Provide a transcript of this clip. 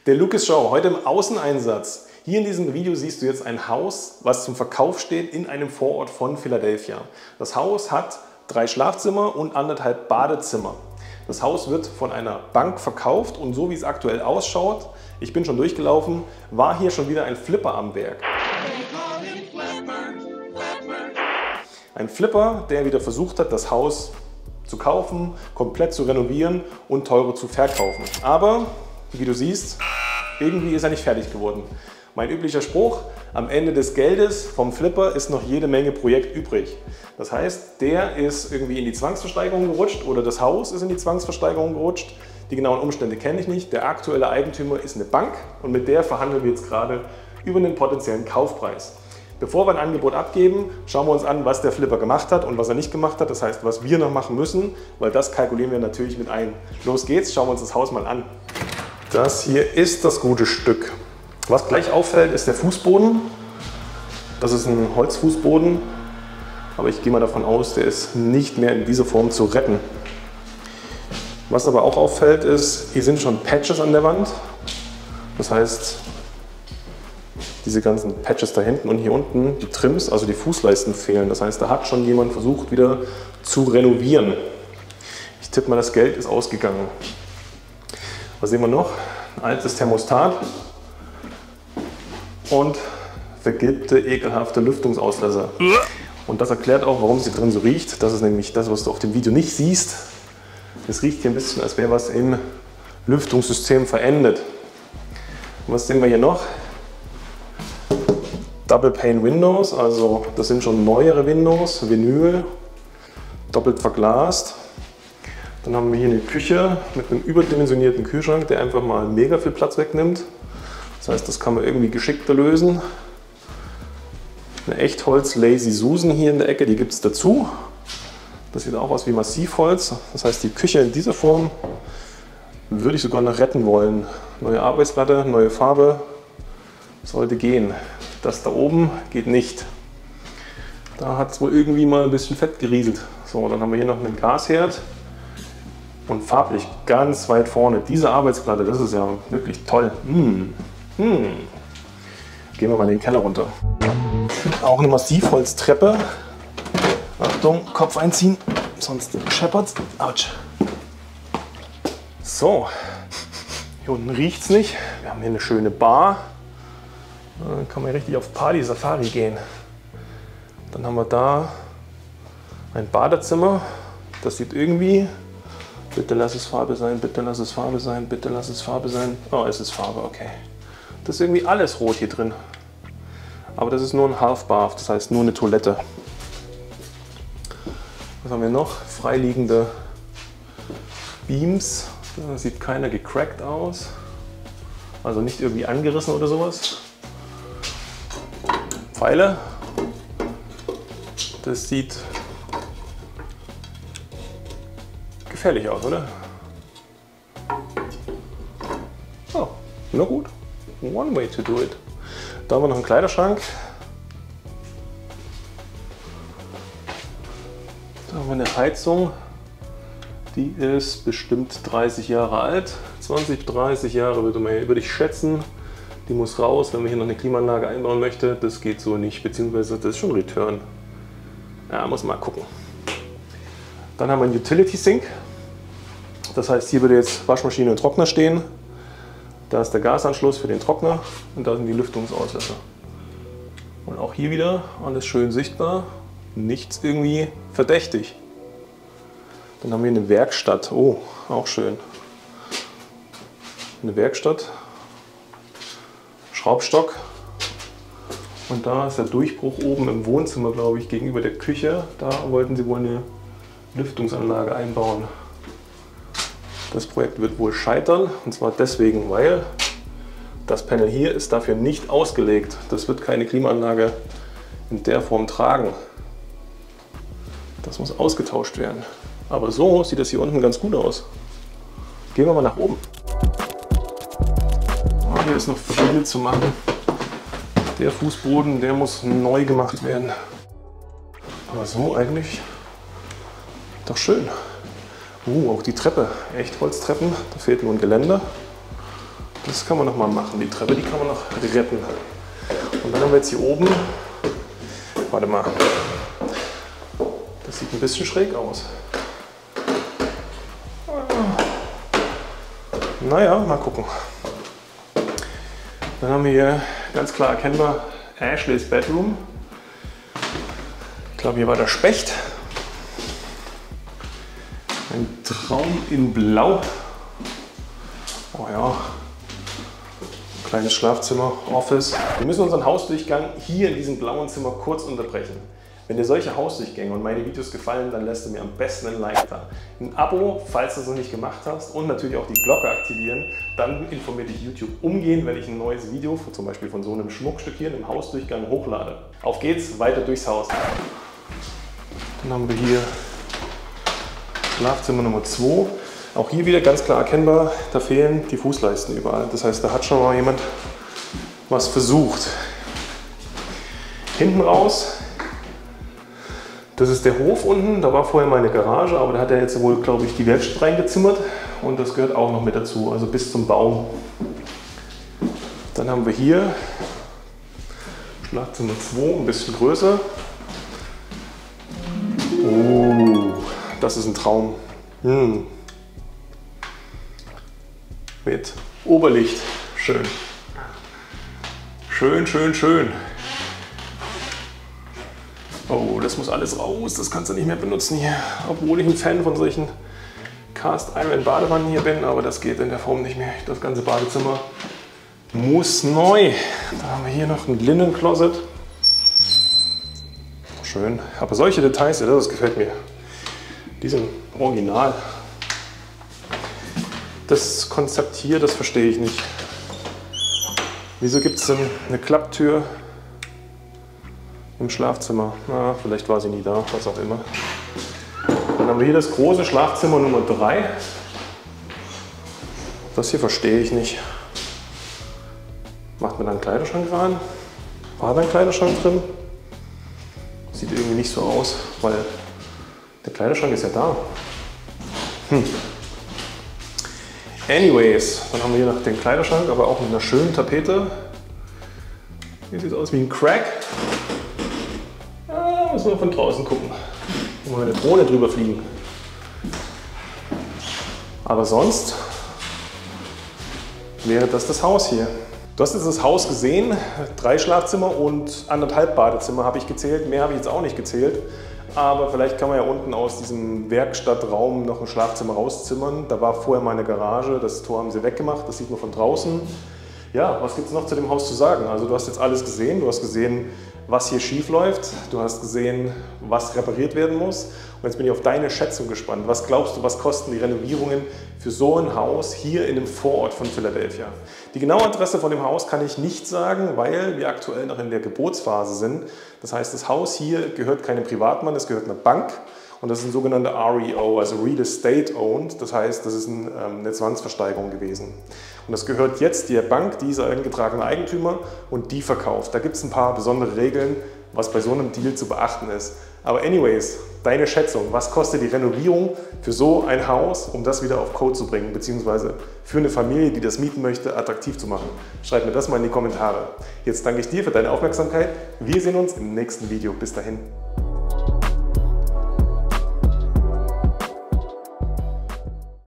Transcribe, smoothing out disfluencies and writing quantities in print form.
Der Lucas Show, heute im Außeneinsatz. Hier in diesem Video siehst du jetzt ein Haus, was zum Verkauf steht in einem Vorort von Philadelphia. Das Haus hat 3 Schlafzimmer und 1,5 Badezimmer. Das Haus wird von einer Bank verkauft und so wie es aktuell ausschaut, ich bin schon durchgelaufen, war hier schon wieder ein Flipper am Werk. Ein Flipper, der wieder versucht hat, das Haus zu kaufen, komplett zu renovieren und teurer zu verkaufen. Aber, wie du siehst, irgendwie ist er nicht fertig geworden. Mein üblicher Spruch, am Ende des Geldes vom Flipper ist noch jede Menge Projekt übrig. Das heißt, der ist irgendwie in die Zwangsversteigerung gerutscht oder das Haus ist in die Zwangsversteigerung gerutscht. Die genauen Umstände kenne ich nicht. Der aktuelle Eigentümer ist eine Bank und mit der verhandeln wir jetzt gerade über einen potenziellen Kaufpreis. Bevor wir ein Angebot abgeben, schauen wir uns an, was der Flipper gemacht hat und was er nicht gemacht hat. Das heißt, was wir noch machen müssen, weil das kalkulieren wir natürlich mit ein. Los geht's, schauen wir uns das Haus mal an. Das hier ist das gute Stück. Was gleich auffällt, ist der Fußboden. Das ist ein Holzfußboden, aber ich gehe mal davon aus, der ist nicht mehr in dieser Form zu retten. Was aber auch auffällt, ist, hier sind schon Patches an der Wand. Das heißt, diese ganzen Patches da hinten und hier unten, die Trims, also die Fußleisten fehlen. Das heißt, da hat schon jemand versucht, wieder zu renovieren. Ich tippe mal, das Geld ist ausgegangen. Was sehen wir noch? Ein altes Thermostat und vergilbte, ekelhafte Lüftungsauslässer. Und das erklärt auch, warum es hier drin so riecht. Das ist nämlich das, was du auf dem Video nicht siehst. Es riecht hier ein bisschen, als wäre was im Lüftungssystem verendet. Und was sehen wir hier noch? Double Pane Windows, also das sind schon neuere Windows, Vinyl, doppelt verglast. Dann haben wir hier eine Küche mit einem überdimensionierten Kühlschrank, der einfach mal mega viel Platz wegnimmt. Das heißt, das kann man irgendwie geschickter lösen. Eine Echtholz Lazy Susan hier in der Ecke, die gibt es dazu. Das sieht auch aus wie Massivholz. Das heißt, die Küche in dieser Form würde ich sogar noch retten wollen. Neue Arbeitsplatte, neue Farbe, sollte gehen. Das da oben geht nicht. Da hat es wohl irgendwie mal ein bisschen Fett gerieselt. So, dann haben wir hier noch einen Gasherd. Und farblich ganz weit vorne. Diese Arbeitsplatte, das ist ja wirklich toll. Gehen wir mal in den Keller runter. Auch eine Massivholztreppe. Achtung, Kopf einziehen, sonst scheppert's. Autsch. So, hier unten riecht es nicht. Wir haben hier eine schöne Bar. Dann kann man richtig auf Party-Safari gehen. Dann haben wir da ein Badezimmer. Das sieht irgendwie... Bitte lass es Farbe sein, bitte lass es Farbe sein, bitte lass es Farbe sein. Oh, es ist Farbe, okay. Das ist irgendwie alles rot hier drin. Aber das ist nur ein Half Bath, das heißt nur eine Toilette. Was haben wir noch? Freiliegende Beams. Da sieht keiner gecrackt aus. Also nicht irgendwie angerissen oder sowas. Pfeile. Das sieht gefährlich aus, oder? Oh, na gut. One way to do it. Da haben wir noch einen Kleiderschrank. Da haben wir eine Heizung. Die ist bestimmt 30 Jahre alt. 20, 30 Jahre würde ich schätzen. Die muss raus, wenn man hier noch eine Klimaanlage einbauen möchte. Das geht so nicht, beziehungsweise das ist schon Return. Ja, muss mal gucken. Dann haben wir einen Utility Sink. Das heißt, hier würde jetzt Waschmaschine und Trockner stehen. Da ist der Gasanschluss für den Trockner und da sind die Lüftungsauslässer. Und auch hier wieder alles schön sichtbar, nichts irgendwie verdächtig. Dann haben wir eine Werkstatt. Oh, auch schön. Eine Werkstatt, Schraubstock. Und da ist der Durchbruch oben im Wohnzimmer, glaube ich, gegenüber der Küche. Da wollten sie wohl eine Lüftungsanlage einbauen. Das Projekt wird wohl scheitern, und zwar deswegen, weil das Panel hier ist dafür nicht ausgelegt. Das wird keine Klimaanlage in der Form tragen. Das muss ausgetauscht werden. Aber so sieht das hier unten ganz gut aus. Gehen wir mal nach oben. Oh, hier ist noch viel zu machen. Der Fußboden, der muss neu gemacht werden. Aber so eigentlich doch schön. Auch die Treppe, Echtholztreppen, da fehlt nur ein Geländer. Das kann man noch mal machen. Die Treppe, die kann man noch retten. Und dann haben wir jetzt hier oben, warte mal, das sieht ein bisschen schräg aus. Naja, mal gucken. Dann haben wir hier ganz klar erkennbar Ashleys Bedroom. Ich glaube, hier war der Specht. Ein Traum in Blau. Oh ja. Kleines Schlafzimmer, Office. Wir müssen unseren Hausdurchgang hier in diesem blauen Zimmer kurz unterbrechen. Wenn dir solche Hausdurchgänge und meine Videos gefallen, dann lässt du mir am besten ein Like da. Ein Abo, falls du es noch nicht gemacht hast, und natürlich auch die Glocke aktivieren. Dann informiert dich YouTube umgehend, wenn ich ein neues Video, zum Beispiel von so einem Schmuckstück hier, einem Hausdurchgang, hochlade. Auf geht's, weiter durchs Haus. Dann haben wir hier Schlafzimmer Nummer 2. Auch hier wieder ganz klar erkennbar, da fehlen die Fußleisten überall. Das heißt, da hat schon mal jemand was versucht. Hinten raus, das ist der Hof unten. Da war vorher meine Garage, aber da hat er jetzt wohl, glaube ich, die Werkstatt reingezimmert. Und das gehört auch noch mit dazu, also bis zum Baum. Dann haben wir hier Schlafzimmer 2, ein bisschen größer. Oh, das ist ein Traum. Mit Oberlicht. Schön. Schön, schön, schön. Oh, das muss alles raus. Das kannst du nicht mehr benutzen hier. Obwohl ich ein Fan von solchen Cast-Iron-Badewannen hier bin, aber das geht in der Form nicht mehr. Das ganze Badezimmer muss neu. Da haben wir hier noch ein Linen-Closet. Schön. Aber solche Details, ja, das gefällt mir. Die sind original. Das Konzept hier, das verstehe ich nicht. Wieso gibt es denn eine Klapptür im Schlafzimmer? Na, vielleicht war sie nie da, was auch immer. Dann haben wir hier das große Schlafzimmer Nummer 3. Das hier verstehe ich nicht. Macht man da einen Kleiderschrank rein? War da ein Kleiderschrank drin? Sieht irgendwie nicht so aus, weil der Kleiderschrank ist ja da. Anyways, dann haben wir hier noch den Kleiderschrank, aber auch mit einer schönen Tapete. Hier sieht es aus wie ein Crack. Müssen wir von draußen gucken. Mal mit der Drohne drüber fliegen. Aber sonst wäre das Haus hier. Du hast jetzt das Haus gesehen. 3 Schlafzimmer und 1,5 Badezimmer habe ich gezählt. Mehr habe ich jetzt auch nicht gezählt. Aber vielleicht kann man ja unten aus diesem Werkstattraum noch ein Schlafzimmer rauszimmern. Da war vorher meine Garage. Das Tor haben sie weggemacht. Das sieht man von draußen. Ja, was gibt es noch zu dem Haus zu sagen? Also du hast jetzt alles gesehen. Du hast gesehen, was hier schief läuft. Du hast gesehen, was repariert werden muss. Und jetzt bin ich auf deine Schätzung gespannt. Was glaubst du, was kosten die Renovierungen für so ein Haus hier in dem Vorort von Philadelphia? Die genaue Adresse von dem Haus kann ich nicht sagen, weil wir aktuell noch in der Gebotsphase sind. Das heißt, das Haus hier gehört keinem Privatmann, es gehört einer Bank. Und das ist ein sogenannter REO, also Real Estate Owned. Das heißt, das ist eine Zwangsversteigerung gewesen. Und das gehört jetzt der Bank, die ist eingetragener Eigentümer und die verkauft. Da gibt es ein paar besondere Regeln, was bei so einem Deal zu beachten ist. Aber anyways, deine Schätzung, was kostet die Renovierung für so ein Haus, um das wieder auf Code zu bringen, beziehungsweise für eine Familie, die das mieten möchte, attraktiv zu machen? Schreib mir das mal in die Kommentare. Jetzt danke ich dir für deine Aufmerksamkeit. Wir sehen uns im nächsten Video. Bis dahin.